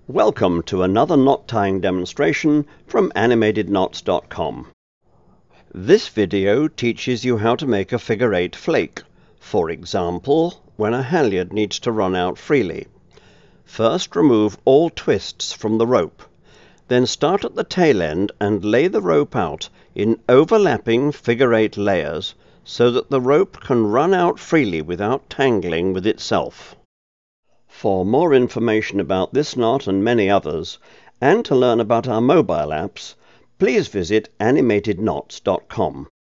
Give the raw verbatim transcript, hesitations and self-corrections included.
Welcome to another knot tying demonstration from animated knots dot com. This video teaches you how to make a figure eight flake, for example, when a halyard needs to run out freely. First, remove all twists from the rope. Then start at the tail end and lay the rope out in overlapping figure eight layers so that the rope can run out freely without tangling with itself. For more information about this knot and many others, and to learn about our mobile apps, please visit animated knots dot com.